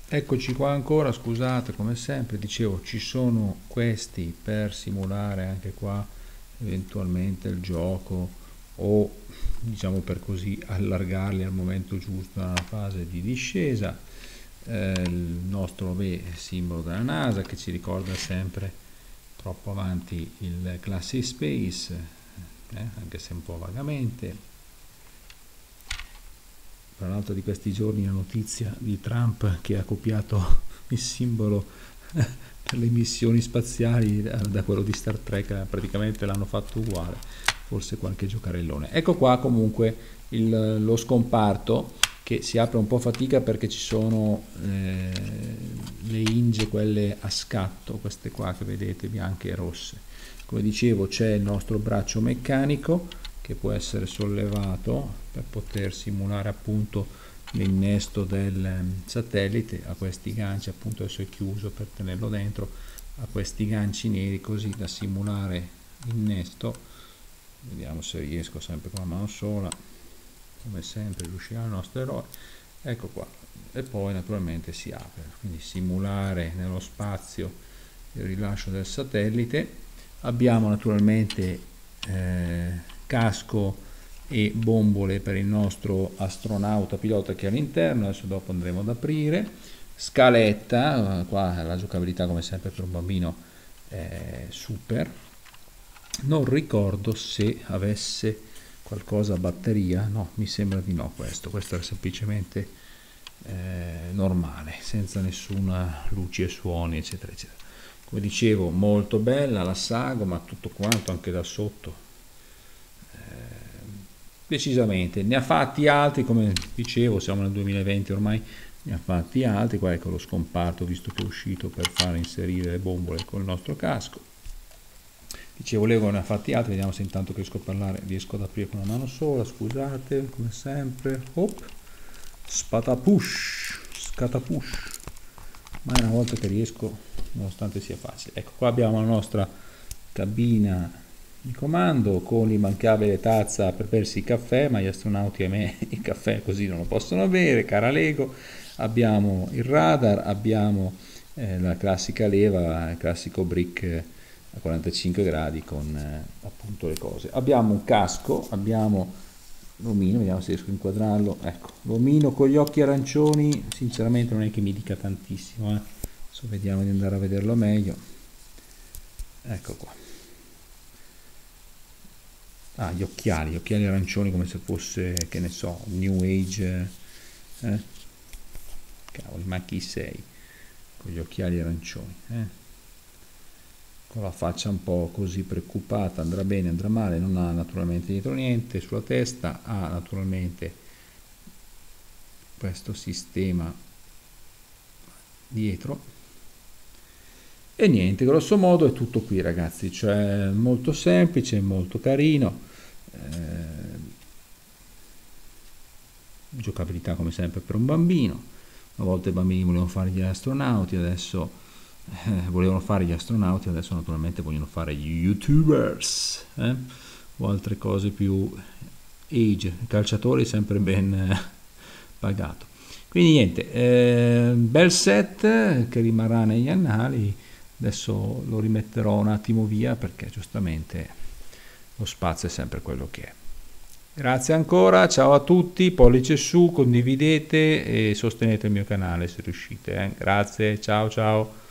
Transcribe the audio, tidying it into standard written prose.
Eccoci qua ancora, scusate, come sempre, dicevo, ci sono questi per simulare anche qua eventualmente il gioco o diciamo per così allargarli al momento giusto nella fase di discesa. Il nostro simbolo della NASA che ci ricorda sempre troppo avanti il Classic Space, anche se un po' vagamente. Tra l'altro di questi giorni la notizia di Trump che ha copiato il simbolo per le missioni spaziali da quello di Star Trek, praticamente l'hanno fatto uguale, forse qualche giocarellone. Ecco qua comunque lo scomparto che si apre un po' fatica perché ci sono le hinge, quelle a scatto, queste qua che vedete bianche e rosse. Come dicevo c'è il nostro braccio meccanico che può essere sollevato per poter simulare appunto l'innesto del satellite a questi ganci, appunto adesso è chiuso per tenerlo dentro, a questi ganci neri così da simulare l'innesto. Vediamo se riesco sempre con la mano sola, come sempre riuscirà il nostro eroe. Ecco qua, e poi naturalmente si apre, quindi simulare nello spazio il rilascio del satellite. Abbiamo naturalmente casco e bombole per il nostro astronauta pilota che è all'interno, adesso dopo andremo ad aprire, scaletta, qua la giocabilità come sempre per un bambino è super. Non ricordo se avesse qualcosa a batteria, no, mi sembra di no, questo era semplicemente normale, senza nessuna luci e suoni eccetera eccetera. Come dicevo, molto bella la sagoma, tutto quanto anche da sotto decisamente. Ne ha fatti altri, come dicevo, siamo nel 2020 ormai, ne ha fatti altri. Qua ecco lo scomparto, visto che è uscito per far inserire le bombole con il nostro casco. Dicevo, Lego ne ha fatti altri, vediamo se intanto che riesco a parlare, riesco ad aprire con una mano sola, scusate, come sempre. Hop, spatapush, scatapush. Ma è una volta che riesco, nonostante sia facile. Ecco, qua abbiamo la nostra cabina di comando con l'immancabile tazza per bersi il caffè, ma gli astronauti a me il caffè così non lo possono bere, cara Lego. Abbiamo il radar, abbiamo la classica leva, il classico brick a 45 gradi con appunto le cose. Abbiamo un casco, abbiamo l'omino, vediamo se riesco a inquadrarlo, ecco, l'omino con gli occhi arancioni, sinceramente non è che mi dica tantissimo, adesso vediamo di andare a vederlo meglio, ecco qua. Ah, gli occhiali arancioni come se fosse, che ne so, New Age, cavoli, ma chi sei? Con gli occhiali arancioni, con la faccia un po' così preoccupata, andrà bene, andrà male, non ha naturalmente dietro niente sulla testa, ha naturalmente questo sistema dietro e niente, grosso modo è tutto qui ragazzi, cioè molto semplice, molto carino, giocabilità come sempre per un bambino. Una volta i bambini volevano fare gli astronauti, adesso naturalmente vogliono fare gli youtubers o altre cose più age, calciatori sempre ben pagato. Quindi niente, bel set che rimarrà negli annali. Adesso lo rimetterò un attimo via perché giustamente lo spazio è sempre quello che è. Grazie ancora, ciao a tutti, pollice su, condividete e sostenete il mio canale se riuscite. Grazie, ciao ciao.